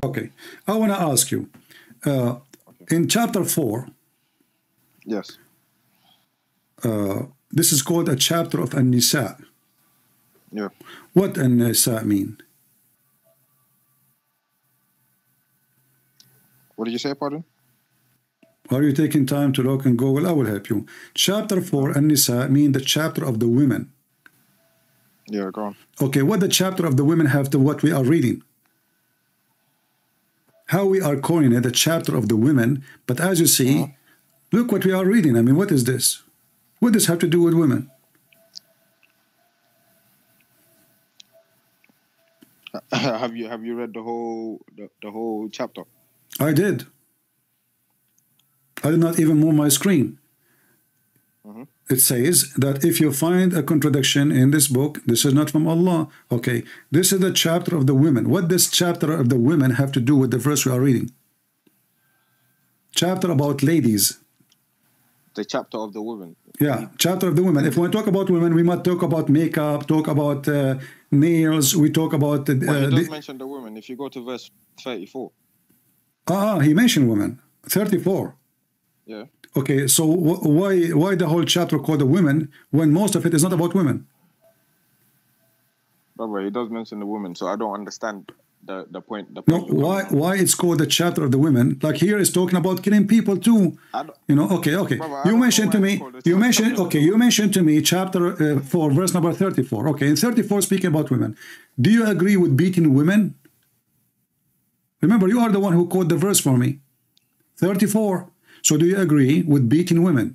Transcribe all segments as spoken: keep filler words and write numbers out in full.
Okay. I want to ask you, uh, Okay. in chapter four, Yes. uh, this is called a chapter of An-Nisa. Yeah. What An-Nisa mean? What did you say, pardon? Are you taking time to look and Google? I will help you. Chapter four, An-Nisa, mean the chapter of the women. Yeah, go on. Okay, what the chapter of the women have to what we are reading? How we are calling it the chapter of the women, but as you see, Uh-huh. look what we are reading. I mean, what is this? What does this have to do with women? have you have you read the whole the, the whole chapter? I did. I did not even move my screen. Mm-hmm. It says that if you find a contradiction in this book, this is not from Allah. Okay, this is the chapter of the women. What does chapter of the women have to do with the verse we are reading? Chapter about ladies. The chapter of the women. Yeah, chapter of the women. If we talk about women, we might talk about makeup, talk about uh, nails, we talk about... Uh, Well, it does the, mention the women. If you go to verse thirty-four. ah, he mentioned women. thirty-four. Yeah. Okay, so wh why why the whole chapter called the women when most of it is not about women? Brother, he does mention the women, so I don't understand the the point. The No, point you're why coming from. why it's called the chapter of the women? Like here is talking about killing people too. I don't, You know, okay, okay. Brother, I You don't know mentioned to why me, it's called the you chapter mentioned, of the okay, you mentioned to me chapter uh, four, verse number thirty-four. Okay, in thirty-four speaking about women. Do you agree with beating women? Remember, you are the one who quoted the verse for me. thirty-four. So do you agree with beating women?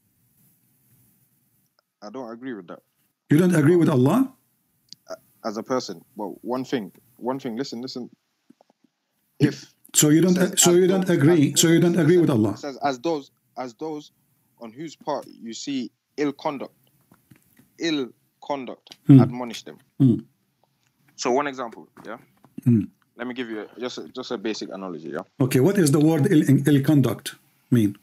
I don't agree with that. You don't agree with Allah? As a person, well, one thing, one thing. Listen, listen. If So you it don't says so as you don't those, agree, as, so you don't listen, agree listen, with Allah. it says as those, as those on whose part you see ill conduct, ill conduct, Hmm. admonish them. Hmm. So one example, yeah. Hmm. Let me give you a, just a, just a basic analogy, yeah. Okay, what is the word ill, ill conduct mean?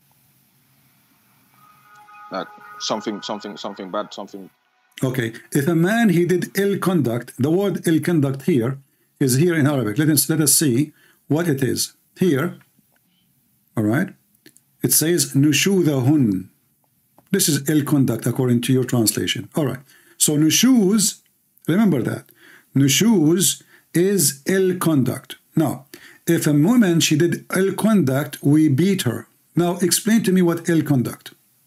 Like something, something, something bad, something. Okay, if a man he did ill conduct, the word ill conduct here is here in Arabic. Let us let us see what it is. Here, all right, it says nushudahun. This is ill conduct according to your translation. All right, so nushuz, remember that nushuz is ill conduct. Now, if a woman she did ill conduct, we beat her. Now, explain to me what ill conduct.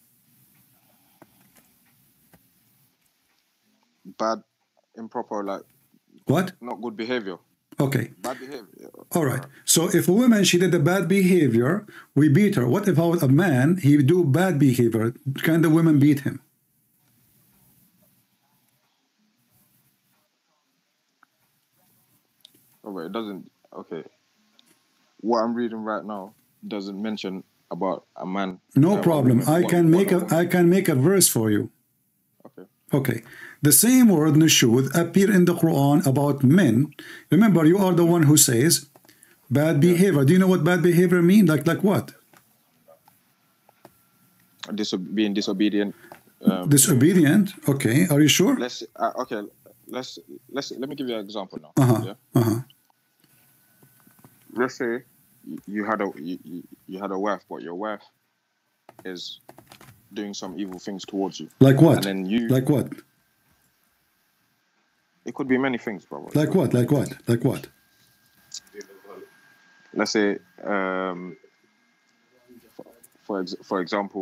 Bad, improper, like What? not good behavior. Okay. Bad behavior. All right. So if a woman she did a bad behavior, we beat her. What if a man he do bad behavior? Can the woman beat him? Oh, wait, it doesn't. Okay. What I'm reading right now doesn't mention about a man. No uh, a problem. woman, I what- can what make a a woman- I can make a verse for you. Okay. Okay. The same word nushud appear in the Quran about men. Remember, you are the one who says bad behavior. Do you know what bad behavior mean? Like like what? Diso- being disobedient. Um, Disobedient. Okay. Are you sure? let's uh, okay. Let's let's let me give you an example now. Uh-huh. Yeah. Uh-huh. Let's say you, you had a you, you, you had a wife, but your wife is doing some evil things towards you. Like what? And then you. Like what? It could be many things, brother. Like what? Like what? Like what? Let's say, um, for for, ex- for example,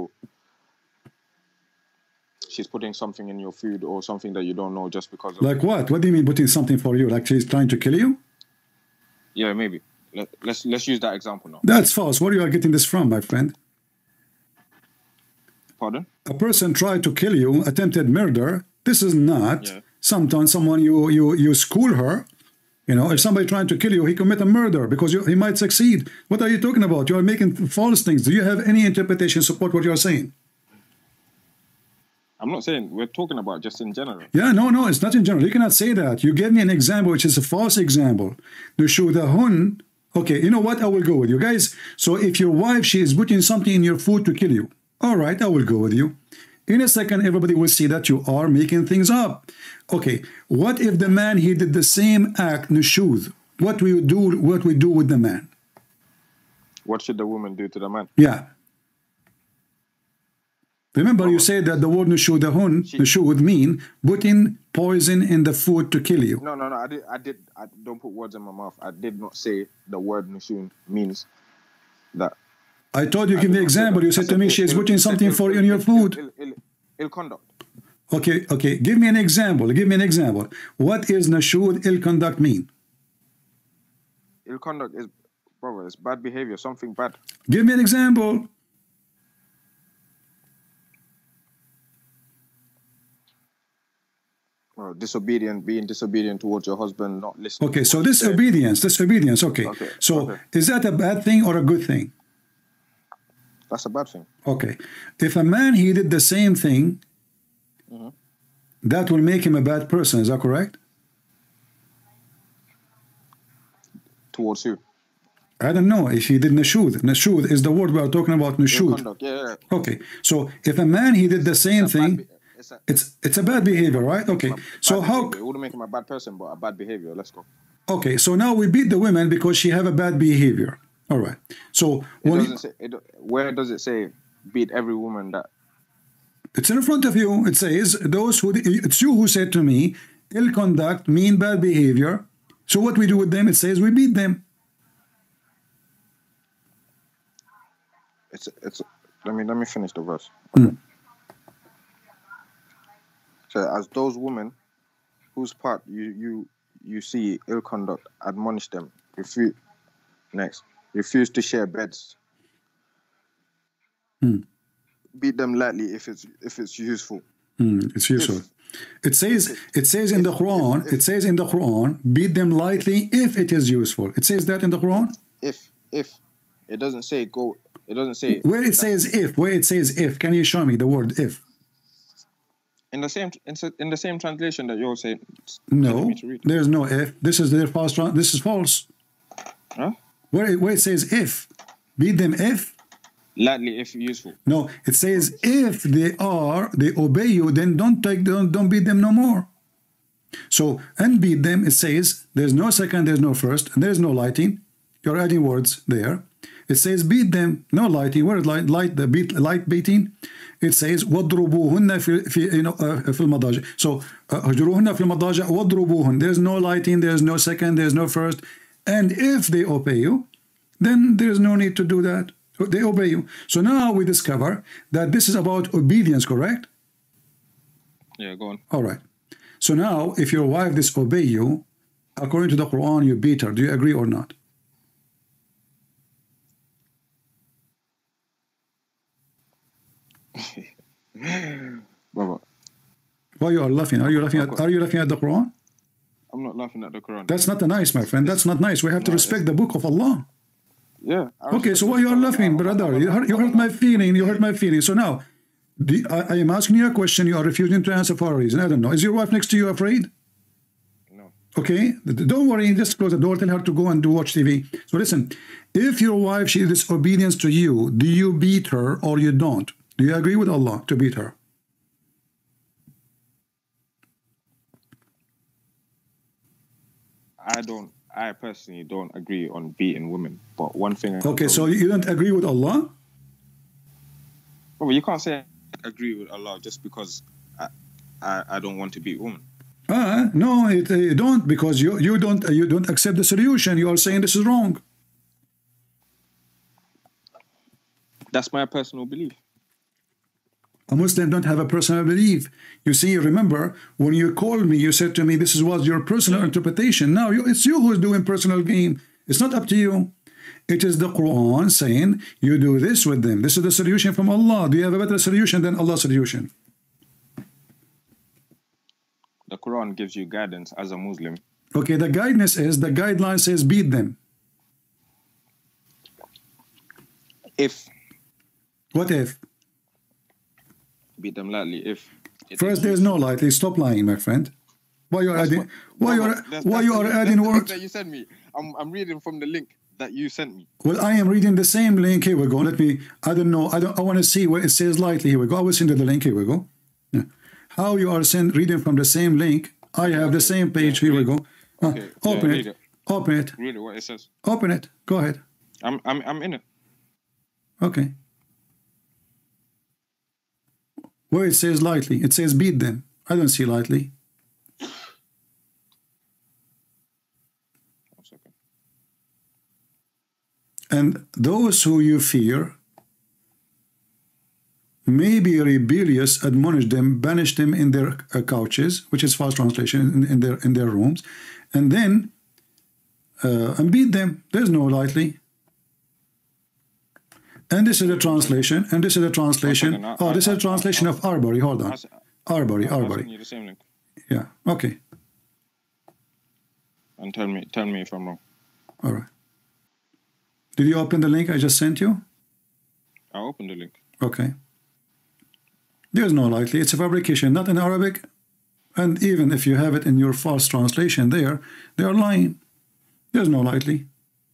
she's putting something in your food or something that you don't know just because of. Like what? What do you mean putting something for you? Like she's trying to kill you? Yeah, maybe. Let, let's let's use that example now. That's false. Where you are getting this from, my friend? Pardon? A person tried to kill you, attempted murder. This is not Yeah. sometimes someone you you you school her. You know, if somebody trying to kill you, he commit a murder because you, he might succeed. What are you talking about? You are making false things. Do you have any interpretation support what you are saying? I'm not saying we're talking about just in general. Yeah, no, no, it's not in general. You cannot say that. You gave me an example which is a false example. Nushudahun. Okay, you know what? I will go with you guys. So if your wife, she is putting something in your food to kill you. All right, I will go with you. In a second, everybody will see that you are making things up. Okay, what if the man, he did the same act, nushud? what we do, what we do with the man. What should the woman do to the man? Yeah. Remember, you said that the word nushudahun, nushud mean putting poison in the food to kill you. No, no, no. I did. I did. I don't put words in my mouth. I did not say the word nushun means that. I told you, give me an example. You said to me, she is putting something for you in your food. Ill conduct. Okay, okay. Give me an example. Give me an example. What is nushud ill conduct mean? Ill conduct is, brother, it's bad behavior, something bad. Give me an example. Well, disobedient, being disobedient towards your husband, not listening. Okay, so disobedience, disobedience. Okay. okay. So okay. is that a bad thing or a good thing? That's a bad thing. Okay. If a man, he did the same thing, mm-hmm. that will make him a bad person. Is that correct? Towards who? I don't know. If he did nashud. Nashud is the word we are talking about, nashud. Yeah, yeah. Okay. So if a man, he did the same thing, it's a, it's it's a bad behavior, right? Okay. So how... Behavior. It wouldn't make him a bad person, but a bad behavior. Let's go. Okay. So now we beat the women because she have a bad behavior. All right. So it when doesn't say, it, where does it say beat every woman that? It's in front of you. It says those who, it's you who said to me, ill conduct mean bad behavior. So what we do with them, it says we beat them. It's it's. Let me let me finish the verse. Mm. So as those women whose part you you you see ill conduct, admonish them. Refuse next. Refuse to share beds. Mm. Beat them lightly if it's if it's useful. Mm, it's useful. If, it says if, it says in if, the Quran. If, if, it says in the Quran, beat them lightly if it is useful. It says that in the Quran. If if it doesn't say go. It doesn't say where it says if. Where it says if. Can you show me the word if? In the same in the same translation that you're saying. No, there's no if. This is their false. This is false. Huh? Where it, where it says if, beat them if. Lightly if useful. No, it says if they are they obey you, then don't take don't don't beat them no more. So and beat them. It says there's no second, there's no first, and there's no lighting. You're adding words there. It says beat them, no lighting. Where is light? Light the beat, light beating. It says وَضْرُبُوهُنَّ في في you know uh, في المضاجع. So هجروهن في المضاجع وَضْرُبُوهُنَّ. There's no lighting. There's no second. There's no first. And if they obey you, then there's no need to do that. So they obey you. So now we discover that this is about obedience, correct? Yeah, go on. All right. So now, if your wife disobey you, according to the Quran, you beat her. Do you agree or not? Baba. Why you are laughing? Are you laughing at Are you laughing at the Quran? I'm not laughing at the Quran. That's not nice, my friend. That's not nice. We have to respect the book of Allah. Yeah. Okay, so why you are laughing, brother? You hurt, you hurt my feeling. You hurt my feeling. So now, the, I, I am asking you a question. You are refusing to answer for a reason. I don't know. Is your wife next to you afraid? No. Okay, don't worry. Just close the door. Tell her to go and do watch T V. So listen, if your wife, she is disobedience to you, do you beat her or you don't? Do you agree with Allah to beat her? I don't. I personally don't agree on beating women. But one thing. Okay, so you don't agree with Allah? Well, you can't say I agree with Allah just because I I, I don't want to beat women. Ah, no, it, uh, you don't, because you you don't uh, you don't accept the solution. You are saying this is wrong. That's my personal belief. A Muslim don't have a personal belief. You see, remember, when you called me, you said to me, this was your personal interpretation. Now, you, it's you who's doing personal game. It's not up to you. It is the Quran saying, you do this with them. This is the solution from Allah. Do you have a better solution than Allah's solution? The Quran gives you guidance as a Muslim. Okay, the guidance is, the guideline says, beat them. If. What if? Beat them lightly if first there's no lightly. Stop lying, my friend. Why you are adding what, why you are that's, why that's you are the, adding words that you sent me? I'm I'm reading from the link that you sent me. Well, I am reading the same link. Here we go. Let me I don't know. I don't I want to see where it says lightly. Here we go. I will send you the link. Here we go. Yeah. How you are send, reading from the same link. I have the same page. Here we go. Uh, okay. Open yeah, it. it. Open it. Really, what it says? Open it. Go ahead. I'm I'm I'm in it. Okay. Where it says lightly, it says beat them. I don't see lightly. One second. And those who you fear may be rebellious, admonish them, banish them in their uh, couches, which is false translation, in, in their in their rooms, and then uh, and beat them. There's no lightly. And this is a translation, and this is a translation. Oh, this is a translation of Arbery. Hold on. Arbery, Arbery. The same link. Yeah, okay. And tell me, tell me if I'm wrong. All right. Did you open the link I just sent you? I opened the link. Okay. There's no lightly. It's a fabrication, not in Arabic. And even if you have it in your false translation there, they are lying. There's no lightly.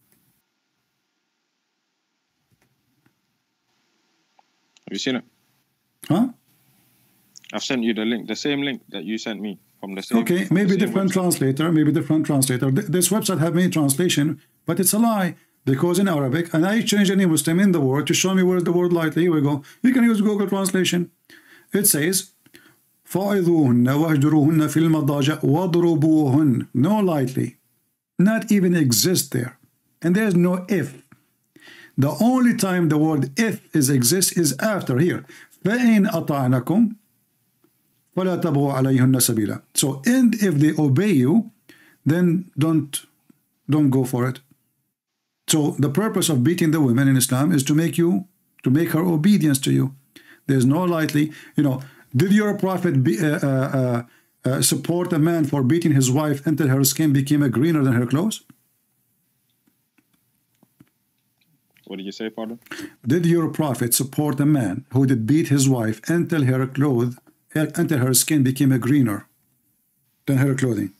Have you seen it? Huh? I've sent you the link, the same link that you sent me from the same. Okay, maybe different translator, maybe different translator. This website have many translation, but it's a lie because in Arabic, and I changed any Muslim in the word to show me where the word lightly. Here we go. You can use Google translation. It says, فَعِذُوهُنَّ وَهْجُرُوهُنَّ فِي الْمَضَاجِعِ وَضْرُبُوهُنَّ. No lightly. Not even exist there. And there's no if. The only time the word if is exists is after here. فَإِنْ أَطَعْنَكُمْ فَلَا تَبْغُوا عَلَيْهُنَّ سَبِيلًا. So, and if they obey you, then don't don't go for it. So the purpose of beating the women in Islam is to make you, to make her obedience to you. There's no lightly, you know, did your prophet be, uh, uh, uh, support a man for beating his wife until her skin became greener than her clothes? What did you say, Father? Did your prophet support a man who did beat his wife until her clothes, until her skin became greener than her clothing?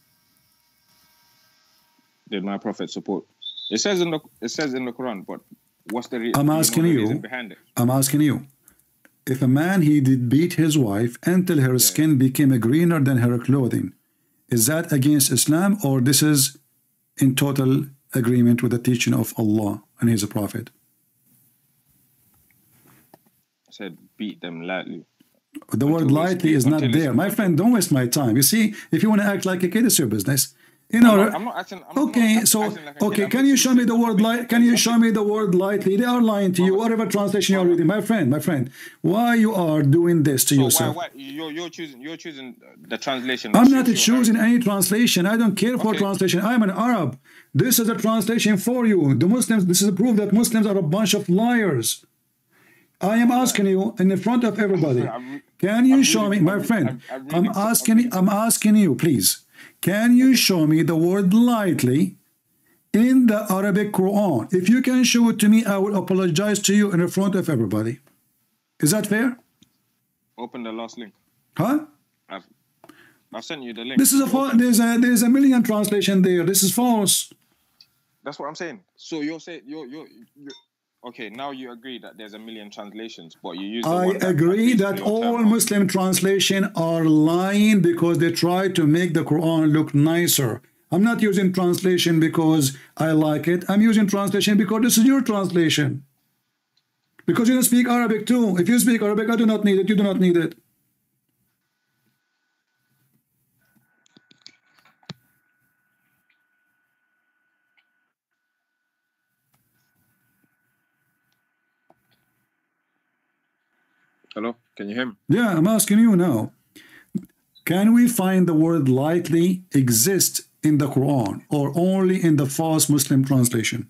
Did my prophet support? It says in the it says in the Quran, but what's the reason? I'm asking you. you behind it? I'm asking you. If a man he did beat his wife until her yeah. skin became greener than her clothing, is that against Islam, or this is in total agreement with the teaching of Allah and His Prophet? I said beat them lightly. The word lightly is not there. My friend, don't waste my time. You see, if you want to act like a kid, it's your business. You know, I'm not, I'm not acting, I'm okay, not so, acting like okay, can you show me the word light? Can you show me the word lightly? They are lying to you, whatever translation you're reading. My friend, my friend, why you are doing this to so yourself? Why, why, you're, you're choosing, you're choosing the translation. I'm not choosing any translation. I don't care for okay. translation. I'm an Arab. This is a translation for you. The Muslims, this is a proof that Muslims are a bunch of liars. I am asking you in the front of everybody. Can you show me, my friend, I'm asking, I'm asking you, please. Can you show me the word lightly in the Arabic Quran? If you can show it to me, I will apologize to you in the front of everybody. Is that fair? Open the last link. Huh? I've, I've sent you the link. This is a false, there's a there's a million translation there. This is false. That's what I'm saying. So you're saying you're you're, you're okay, now you agree that there's a million translations, but you use the I word agree that, that all Muslim translation are lying because they try to make the Quran look nicer. I'm not using translation because I like it. I'm using translation because this is your translation. Because you don't speak Arabic too. If you speak Arabic, I do not need it. You do not need it. Hello, can you hear me? Yeah, I'm asking you now. Can we find the word lightly exist in the Quran or only in the false Muslim translation?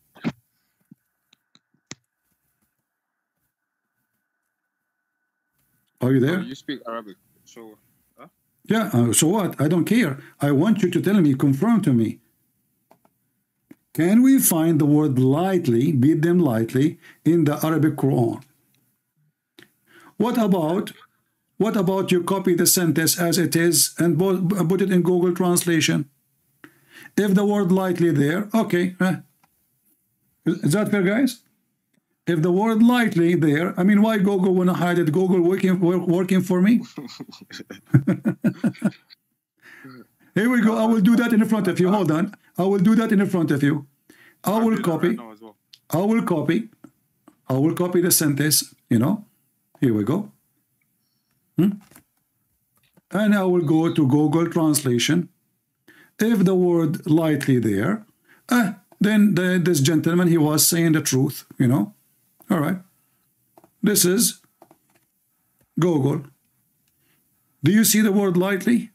Are you there? Oh, you speak Arabic, so... Huh? Yeah, uh, so what? I don't care. I want you to tell me, confirm to me. Can we find the word lightly, beat them lightly, in the Arabic Quran? What about, what about you copy the sentence as it is and put it in Google Translation? If the word lightly there, okay. Is that fair, guys? If the word lightly there, I mean, why Google want to hide it? Google working, work, working for me? Here we go. I will do that in front of you. Hold on. I will do that in front of you. I I'll will do that copy. right now as well. I will copy. I will copy the sentence. You know. Here we go. Hmm? And I will go to Google Translation. If the word lightly there, uh, then the, this gentleman, he was saying the truth, you know. All right. This is Google. Do you see the word lightly?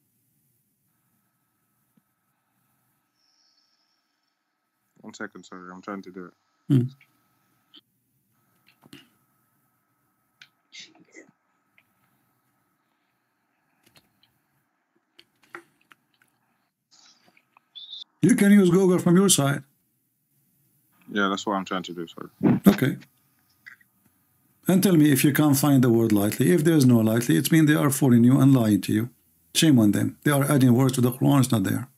One second, sorry, I'm trying to do it. Hmm. You can use Google from your side. Yeah, that's what I'm trying to do, sorry. Okay. And tell me if you can't find the word lightly. If there's no lightly, it means they are fooling you and lying to you. Shame on them. They are adding words to the Quran. It's not there.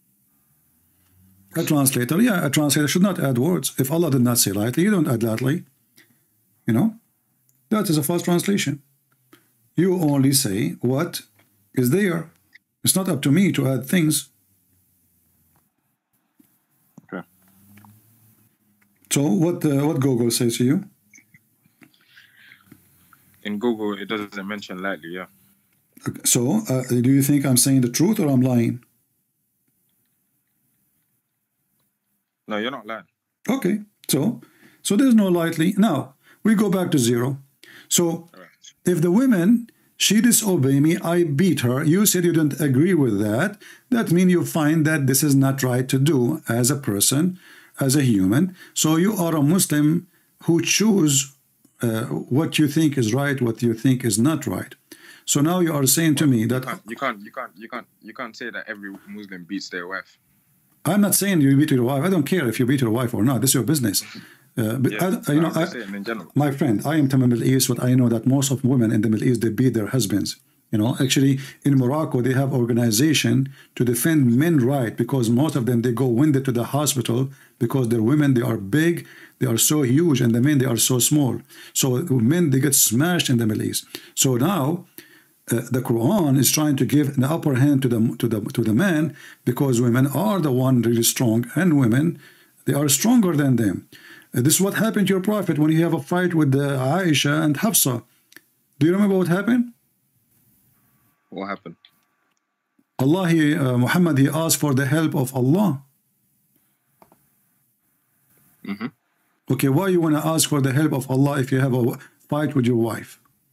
A translator, yeah, a translator should not add words. If Allah did not say lightly, you don't add lightly. You know, that is a false translation. You only say what is there. It's not up to me to add things. Okay. So what uh, what Google says to you? In Google, it doesn't mention lightly, yeah. So uh, do you think I'm saying the truth or I'm lying? No, you're not lying. Okay, so so there's no lightly. Now we go back to zero. So Right. if the woman, she disobey me, I beat her, you said you don't agree with that, that means you find that this is not right to do as a person, as a human. So you are a Muslim who choose uh, what you think is right, what you think is not right. So now you are saying to me that You can't, you can't, you can't, you can't say that every Muslim beats their wife. I'm not saying you beat your wife. I don't care if you beat your wife or not. This is your business. Uh, but Yeah, I, you know, I'm just I, saying in general. my friend, I am from the Middle East, but I know that most of women in the Middle East, they beat their husbands. You know, actually in Morocco, they have organization to defend men right, because most of them, they go wounded to the hospital because their women, they are big, they are so huge, and the men, they are so small. So men, they get smashed in the Middle East. So now, Uh, the Quran is trying to give the upper hand to the to the to the man, because women are the one really strong, and women, they are stronger than them. Uh, this is what happened to your prophet when you have a fight with uh, Aisha and Hafsa. Do you remember what happened? What happened? Allah, he, uh, Muhammad, he asked for the help of Allah. Mm-hmm. Okay, why you want to ask for the help of Allah if you have a fight with your wife?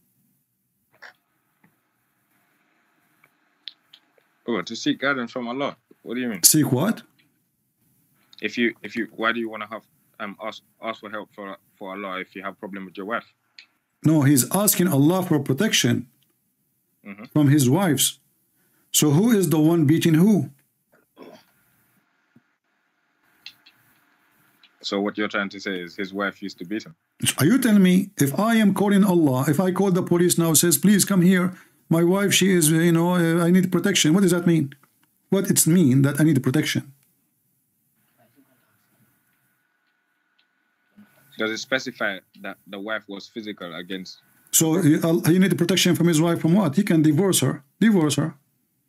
Oh, to seek guidance from Allah. What do you mean? Seek what? If you, if you, why do you want to have um ask ask for help for for Allah if you have problem with your wife? No, he's asking Allah for protection Mm-hmm. from his wives. So who is the one beating who? So what you're trying to say is his wife used to beat him. Are you telling me if I am calling Allah, if I call the police now, says, please come here, my wife, she is, you know, uh, I need protection. What does that mean? What it's mean that I need protection? Does it specify that the wife was physical against? So uh, he need protection from his wife from what? He can divorce her. Divorce her.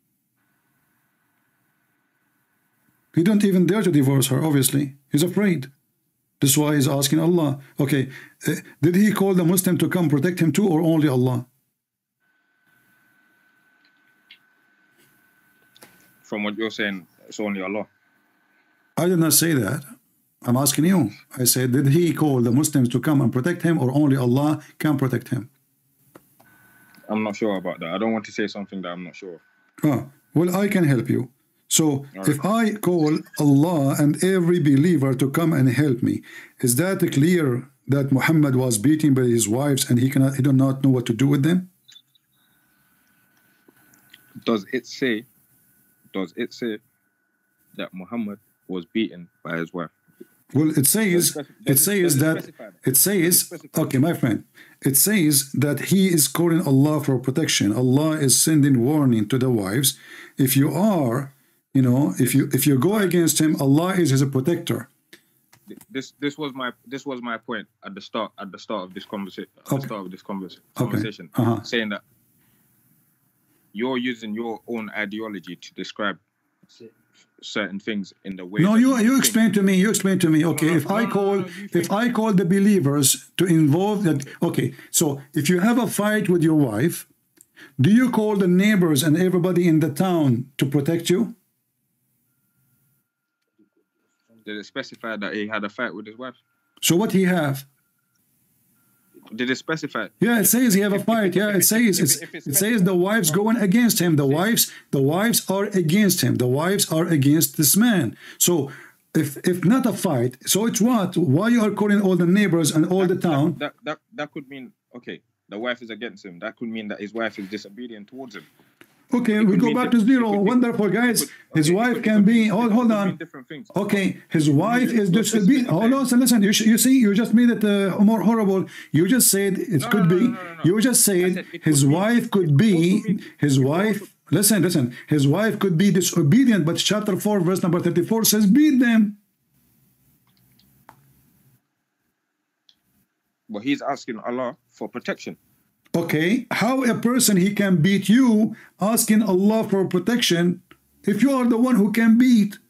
He don't even dare to divorce her, obviously. He's afraid. That's why he's asking Allah. Okay, uh, did he call the Muslim to come protect him too, or only Allah? From what you're saying, it's only Allah. I did not say that. I'm asking you. I said, did he call the Muslims to come and protect him, or only Allah can protect him? I'm not sure about that. I don't want to say something that I'm not sure of. Ah, well, I can help you. So right. if I call Allah and every believer to come and help me, is that clear that Muhammad was beaten by his wives and he cannot, he do not know what to do with them? Does it say, does it say that Muhammad was beaten by his wife? Well, it says, does it says it that, that, it says, okay, my friend, it says that he is calling Allah for protection. Allah is sending warning to the wives. If you are, you know, if you if you go against him, Allah is his protector. This this was my this was my point at the start at the start of this conversation. At Okay. the start of this conversa Okay. conversation, Uh-huh. saying that you're using your own ideology to describe certain things in the way. No, that you you think. explain to me. You explain to me. Okay, No, no, if no, I no, call no, no, you if think- I call the believers to involve that. Okay, so if you have a fight with your wife, do you call the neighbors and everybody in the town to protect you? Did it specify that he had a fight with his wife? So what he have? Did it specify? Yeah, it says he have a If- if- fight. if- Yeah, if- it says if- it's, if it's it says the wives going against him. The wives, the wives are against him. The wives are against this man. So if if not a fight, so it's what? Why you are calling all the neighbors and all the town? That, that that could mean, okay, the wife is against him. That could mean that his wife is disobedient towards him. Okay, It we could go mean back to diff- it zero. could be- Wonderful, guys. it could- His okay, it wife could- can it could be. mean- Hold, it hold could mean on. different things. Okay, his wife is Let's just disobedient. say- Hold on, listen, listen. You, sh- you see, you just made it uh, more horrible. You just said it No, could no, no, be. no, no, no. You just I said said it his could be- wife could it be. also mean- His it wife. also- Listen, listen. His wife could be disobedient, but chapter four, verse number thirty-four says, "Beat them." But he's asking Allah for protection. Okay, how a person he can beat you, asking Allah for protection, if you are the one who can beat?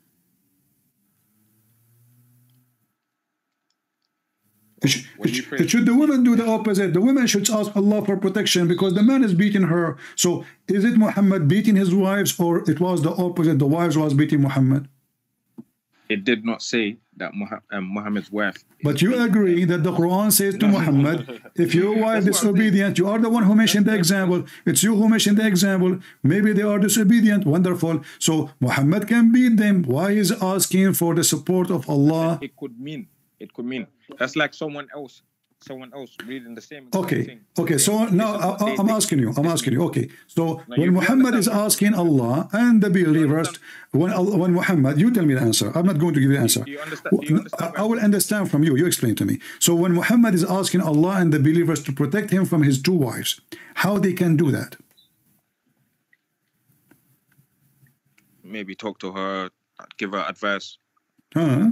It should, When it you should- pray- it should the women do the opposite. The women should ask Allah for protection because the man is beating her. So is it Muhammad beating his wives, or it was the opposite? The wives was beating Muhammad. It did not say that Muha- um, Muhammad's wife. But you agree that the Quran says to Muhammad, if your wife is That's what I'm saying. disobedient, you are the one who mentioned the example. It's you who mentioned the example. Maybe they are disobedient. Wonderful. So Muhammad can beat them. Why is asking for the support of Allah? It could mean. It could mean. That's like someone else. Someone else reading the same. exact Okay, thing. okay. So This now is what I, they I'm think. asking you. I'm This asking is- you. Okay. So Now, when you- you Muhammad is understand- asking Allah and the believers, understand- when Allah- when Muhammad, you tell me the answer. I'm not going to give you the answer. Do you understand- do you understand I, I will understand from you. You explain to me. So when Muhammad is asking Allah and the believers to protect him from his two wives, how they can do that? Maybe talk to her, give her advice. Huh?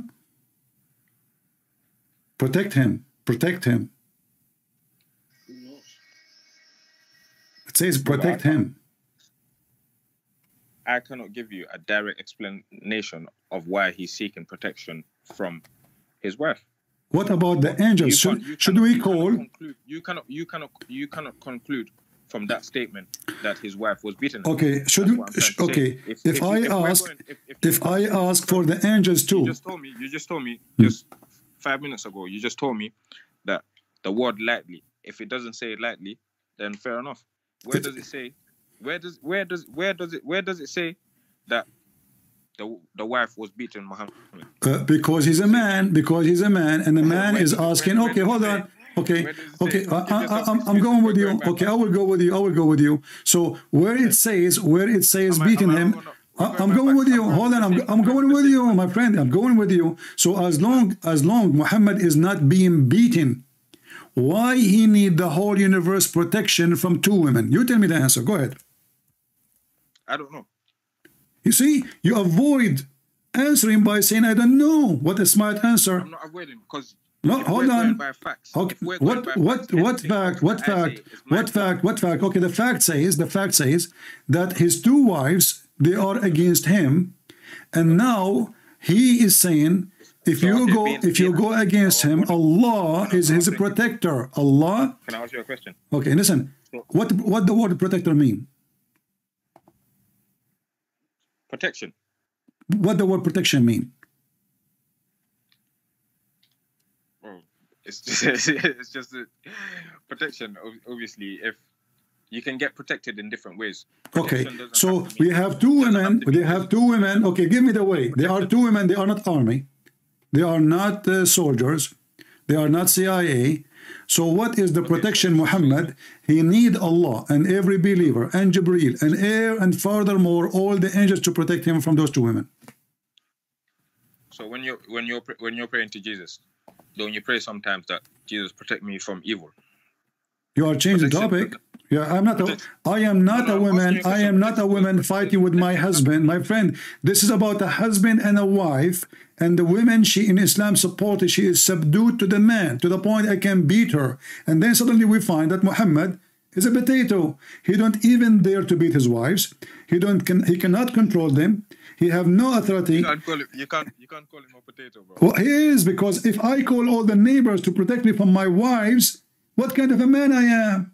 Protect him. Protect him. It says protect him. I cannot give you a direct explanation of why he's seeking protection from his wife. What about the angels? You Should, can't- you should cannot- we you cannot call? conclude- You cannot. You cannot. You cannot conclude from that statement that his wife was beaten. Okay, should That's we? what I'm trying to Okay, say. if, If- if I you- if we're ask, going- if- if- if I ask for the angels You too, just told me. You just told me Hmm. just five minutes ago. You just told me that the word lightly. If it doesn't say it lightly, then fair enough. Where It- does it say? Where does where does where does it where does it say that the the wife was beaten Muhammad? uh, because he's a man, because he's a man, and the man Where is does it- asking. where- Okay, where hold does it on. say- Okay, where does it okay, say- I, Okay, I, just- I, I'm, I'm excuse going me, with you. going back. Okay, I will go with you. I will go with you. So where it says, where it says Am I- beating am I him, wrong or not? I- We're I'm going going back. with you. I'm Hold on, I'm, going I'm back. going with you, my friend. I'm going with you. So as long as long Muhammad is not being beaten, why he need the whole universe protection from two women? You tell me the answer. Go ahead. I don't know. You see, you avoid answering by saying, I don't know. What a smart answer. I'm not avoiding because No, if hold we're going on. by facts, Okay, if we're going what by what facts, what anything fact? else What that I fact? say is my What fault. fact? What fact? Okay, the fact says the fact says that his two wives they are against him, and now he is saying, if So, you okay, go being- if you being- go against him, Allah is his protector. Allah. Can I ask you a question? Okay, listen. What what the word protector mean? Protection. What the word protection mean? Well, it's just, it's just a protection. ob- Obviously, if you can get protected in different ways. Okay, Protection doesn't so have to be- we have two doesn't have women. to be They have two women. Okay, give me the way. They are two women. They are not army. They are not uh, soldiers. They are not C I A. So what is the protection, Muhammad? He need Allah and every believer and Jibreel and air and furthermore all the angels to protect him from those two women. So when you when you're pr- when you're praying to Jesus, don't you pray sometimes that Jesus protect me from evil? You are changing the Protection- topic. Yeah, I'm not. A, I am not No, a no, I'm woman. asking you a I am question. not a woman fighting with my husband, my friend. This is about a husband and a wife, and the women she in Islam supported. She is subdued to the man to the point I can beat her. And then suddenly we find that Muhammad is a potato. He don't even dare to beat his wives. He don't. Can, he cannot control them. He have no authority. You can't call him. You can't. You can't call him a potato, bro. Well, he is, because if I call all the neighbors to protect me from my wives, what kind of a man I am?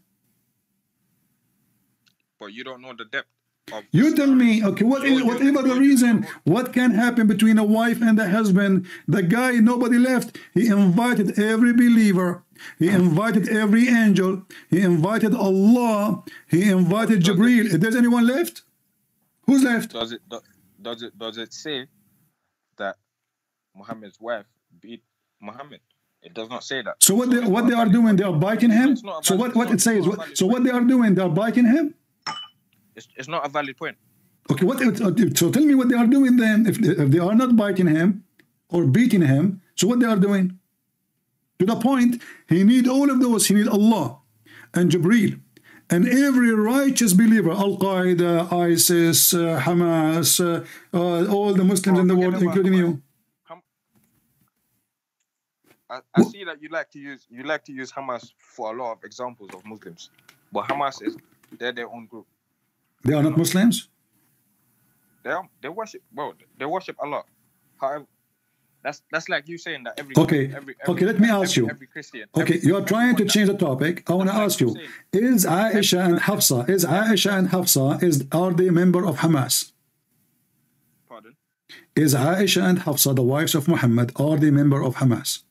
But you don't know the depth. Of You tell me, okay, what is, whatever the reason, what can happen between a wife and a husband? The guy, nobody left. He invited every believer. He invited every angel. He invited Allah. He invited Jibreel. If there's anyone left, who's left? Does it? Does it? Does it say that Muhammad's wife beat Muhammad? It does not say that. So what they what they are doing? They are biting him. So what what it says? What, so what they are doing? They are biting him. It's, it's not a valid point. Okay, what? So tell me what they are doing then. If they, if they are not biting him or beating him, so what they are doing? To the point, he need all of those. He need Allah and Jibreel and every righteous believer, Al Qaeda, ISIS, uh, Hamas, uh, uh, all the Muslims Oh, in the forget world, about including Hamas. you. Ham- I, I see that you like to use you like to use Hamas for a lot of examples of Muslims, but Hamas is they're their own group. They are not Muslims. They are, they worship well. They worship Allah. However, that's that's like you saying that every Okay, every, every, okay. Let me every, ask you. Every Christian. Okay, every, you are trying to everyone change that- the topic. I want to That's ask like you: you're Is Aisha and Hafsa? Is Aisha and Hafsa? Is are they member of Hamas? Pardon? Is Aisha and Hafsa, the wives of Muhammad, are they member of Hamas?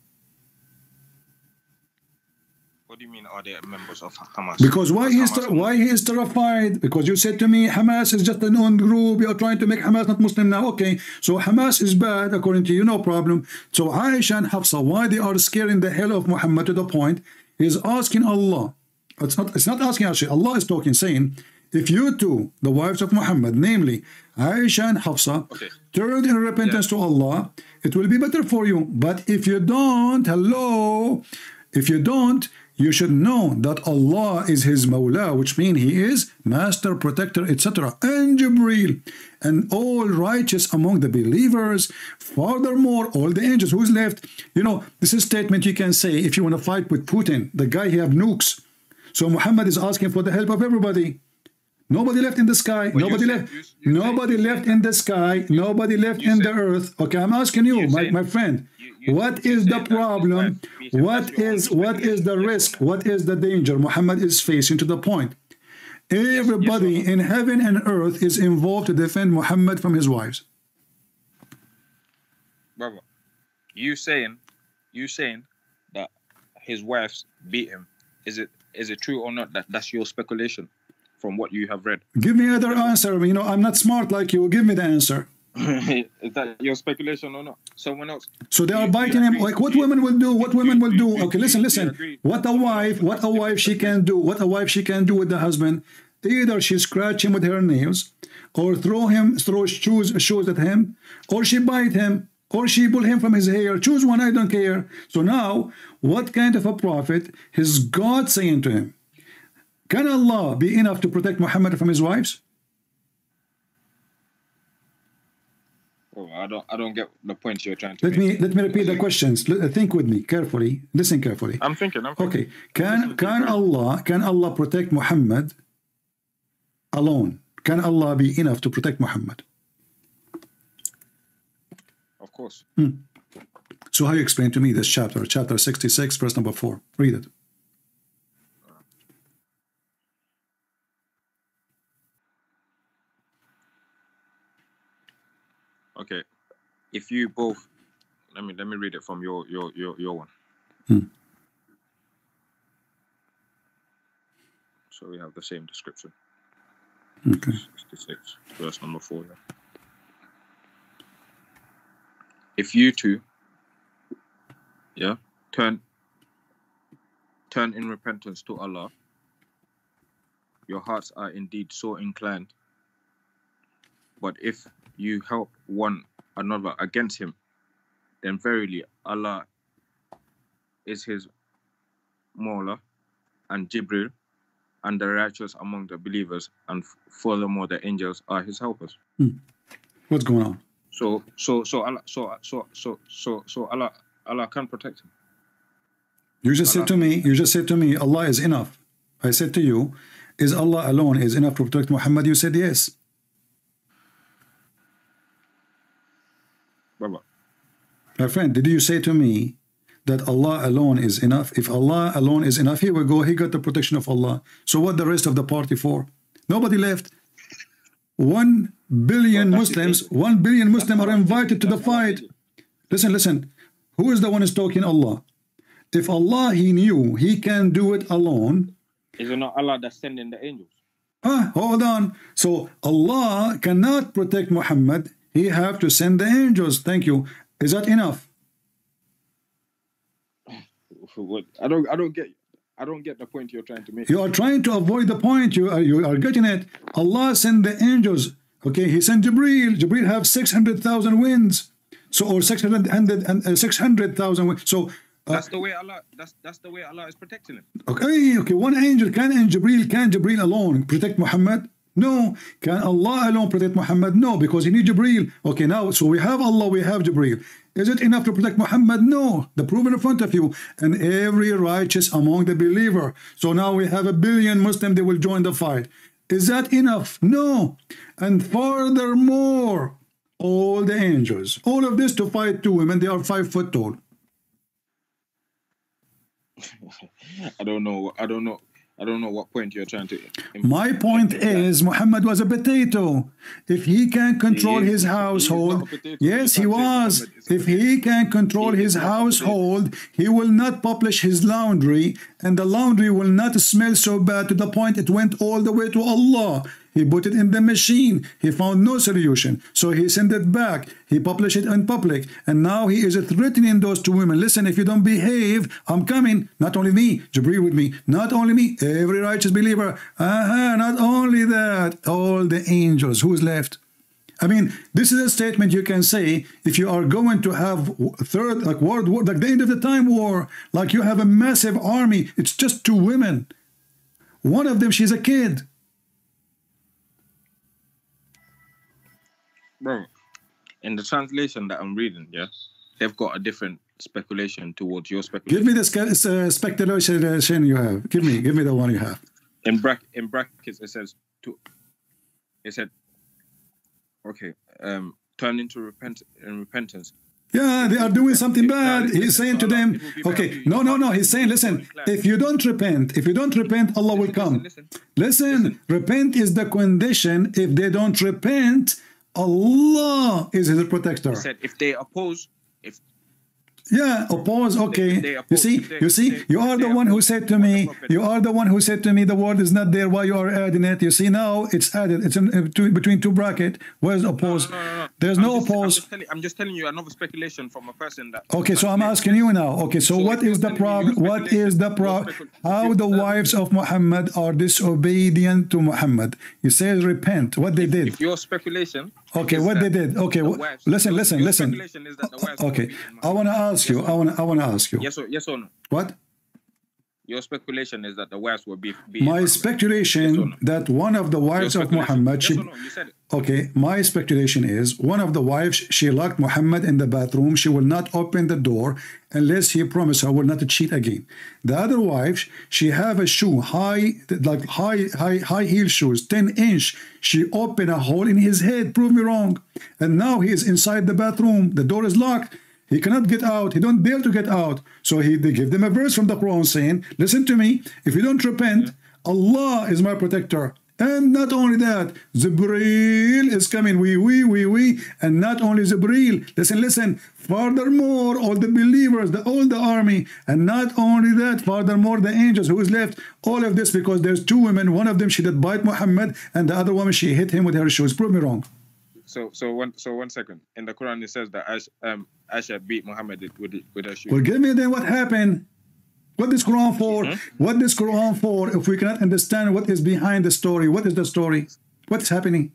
What do you mean? Are they members of Hamas? Because why he is Hamas- why he is terrified? Because you said to me Hamas is just an own group. You are trying to make Hamas not Muslim now. Okay, so Hamas is bad according to you, no problem. So Aisha and Hafsa, why they are scaring the hell of Muhammad to the point he's asking Allah. It's not. It's not asking actually. Allah is talking, saying, if you two, the wives of Muhammad, namely Aisha and Hafsa, Okay. turn in repentance to Allah, it will be better for you. But if you don't, hello, if you don't, you should know that Allah is his Mawla, which means he is master, protector, et cetera. And Jibreel and all righteous among the believers. Furthermore, all the angels. Who's left? You know, this is a statement you can say if you want to fight with Putin, the guy he have nukes. So Muhammad is asking for the help of everybody. Nobody left in the sky. Well, nobody you said- left. you- you nobody said- left in the sky. Nobody left you in said- the earth. Okay, I'm asking you, you my, said- my friend. you- you- What you is said the that his problem? wife beat him. What That's your is own what is the speculation. risk? What is the danger Muhammad is facing to the point? Everybody yes, in heaven and earth is involved to defend Muhammad from his wives. Brother, you saying, you saying that his wives beat him. Is it is it true or not? That that's your speculation from what you have read. Give me other answer. You know, I'm not smart like you. Give me the answer. Is that your speculation or not? Someone else. So they are You- biting you him. agree- Like what you- women will do? What you- women will you- do? you- Okay, you- listen, you listen. agree What a that someone wife, else- what a wife she can do, what a wife she can do with the husband. Either she scratch him with her nails, or throw him, throw shoes, shoes at him, or she bite him, or she pull him from his hair. Choose one, I don't care. So now, what kind of a prophet is God saying to him? Can Allah be enough to protect Muhammad from his wives? Oh, I don't. I don't get the point you're trying to Let make. me let me repeat the questions. L- Think with me carefully. Listen carefully. I'm thinking. I'm thinking. Okay, can can Allah can Allah protect Muhammad alone? Can Allah be enough to protect Muhammad? Of course. So how you explain to me this chapter, chapter sixty-six, verse number four? Read it. Okay. If you both, let me let me read it from your your your your one. Hmm. So we have the same description. Okay. sixty-six, verse number four. Yeah. If you two, yeah, turn turn in repentance to Allah, your hearts are indeed so inclined. But if you help one another against him, then verily Allah is his Mawla and Jibril and the righteous among the believers, and furthermore the angels are his helpers. What's going on? So so so Allah so so so so so Allah Allah can protect him. You just said to me, you just said to me, Allah is enough. I said to you, is Allah alone is enough to protect Muhammad? You said yes. brother. My friend, did you say to me that Allah alone is enough? If Allah alone is enough, here we go, he got the protection of Allah. So what the rest of the party for? Nobody left. One billion Well, Muslims, one billion Muslims are invited to the fight. Listen, listen. Who is the one who's talking? Allah. If Allah, he knew he can do it alone. Is it not Allah that's sending the angels? Ah, hold on. So Allah cannot protect Muhammad. He have to send the angels. Thank you. Is that enough? What? I don't. I don't get. I don't get the point you're trying to make. You are trying to avoid the point. You are you are getting it. Allah sent the angels. Okay, he sent Jibreel. Jibreel have six hundred thousand winds. So or six hundred and uh, six hundred thousand winds. So. Uh, that's the way Allah. That's that's the way Allah is protecting him. Okay, okay. One angel can and Jibreel can Jibreel alone protect Muhammad? No. Can Allah alone protect Muhammad? No, because he needs Jibreel. Okay, now so we have Allah, we have Jibreel. Is it enough to protect Muhammad? No. The proof in front of you. And every righteous among the believer. So now we have a billion Muslims. They will join the fight. Is that enough? No. And furthermore, all the angels, all of this to fight two women. They are five foot tall. I don't know. I don't know. I don't know what point you're trying to. My point is, Muhammad was a potato. If he can control his household, yes, he was. If he can control his household, he will not publish his laundry, and the laundry will not smell so bad to the point it went all the way to Allah. He put it in the machine. He found no solution. So he sent it back. He published it in public. And now he is threatening those two women. Listen, if you don't behave, I'm coming. Not only me, Jibreel with me. Not only me, every righteous believer. Uh-huh, not only that, all the angels. Who's left? I mean, this is a statement you can say if you are going to have third, like world war, like the end of the time war, like you have a massive army. It's just two women. One of them, she's a kid. Bro, in the translation that I'm reading, yeah, they've got a different speculation towards your speculation. Give me the uh, speculation you have. Give me, give me the one you have. In brack, in brackets, it says to. It said, okay, um, turn into repent in repentance. Yeah, they are doing something bad. He's saying to them, okay, no, no, no. He's saying, listen, if you don't repent, if you don't repent, Allah will come. Listen, repent is the condition. If they don't repent, Allah is his protector. He said if they oppose, if yeah, oppose, okay. They, they oppose, you see, they, you see, they, you are the one who said to me, you are the one who said to me, the word is not there. Why you are adding it? You see, now it's added. It's in, in between two brackets. Where's oppose? No, no, no, no. There's I'm no just, oppose. I'm just, telling, I'm just telling you another speculation from a person that. Okay, so I'm asking you now. Okay, so, so what is the problem? What is the problem? How the wives of Muhammad are disobedient to Muhammad? He says repent. What they did? If your speculation. Okay, what they did? Okay, the wives, listen, your, listen, your listen. Speculation is that the wives okay, I want to ask you. I want to. I want to ask you. Yes or yes or no? What? Your speculation is that the wives will be. be my speculation yes no? that one of the wives of Muhammad. Yes she, or no? You said it. Okay, my speculation is one of the wives, she locked Muhammad in the bathroom. She will not open the door unless he promised her will not cheat again. The other wife, she have a shoe, high, like high, high, high heel shoes, ten inch. She opened a hole in his head. Prove me wrong. And now he is inside the bathroom. The door is locked. He cannot get out. He don't dare to get out. So he they give them a verse from the Quran saying, listen to me. If you don't repent, Allah is my protector. And not only that, Jibreel is coming. We, we, we, we. And not only Jibreel. Listen, listen. Furthermore, all the believers, the all the army. And not only that, furthermore, the angels who is left. All of this because there's two women. One of them, she did bite Muhammad. And the other woman, she hit him with her shoes. Prove me wrong. So, so one, so one second. In the Quran, it says that Aisha, um, Aisha beat Muhammad with with her shoes. Well, give me then what happened. What is Quran for? Mm-hmm. What is Quran for? If we cannot understand what is behind the story, what is the story? What's happening?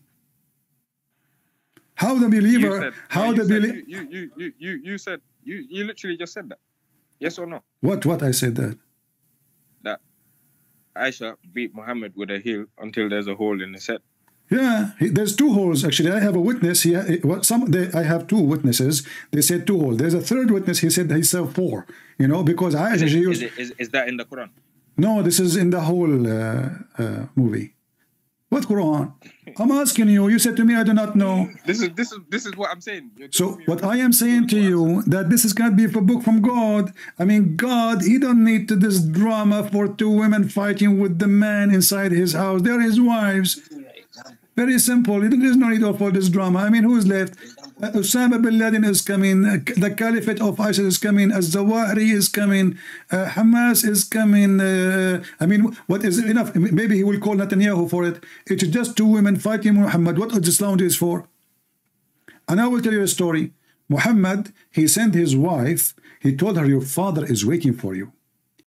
How the believer? Said, how no, the believer? You, you, you, you, you said you, you literally just said that. Yes or no? What? What I said that? That Aisha beat Muhammad with her heel until there's a hole in his head. Yeah, he, there's two holes. Actually, I have a witness here. What some they, I have two witnesses. They said two holes. There's a third witness. He said he saw four. You know, because I is, it, used, is, it, is, is that in the Quran? No, this is in the whole uh, uh, movie. What Quran? I'm asking you. You said to me, I do not know. This is this is this is what I'm saying. You're So giving me what a- I am saying to you, that this is going to be a book from God. I mean, God, he don't need to this drama for two women fighting with the man inside his house. They're his wives. Very simple. There's no need of all this drama. I mean, who is left? Uh, Osama bin Laden is coming. Uh, the Caliphate of ISIS is coming. Az-Zawahiri is coming. Uh, Hamas is coming. Uh, I mean, what is enough? Maybe he will call Netanyahu for it. It's just two women fighting Muhammad. What is Islam is for? And I will tell you a story. Muhammad, he sent his wife. He told her, your father is waiting for you.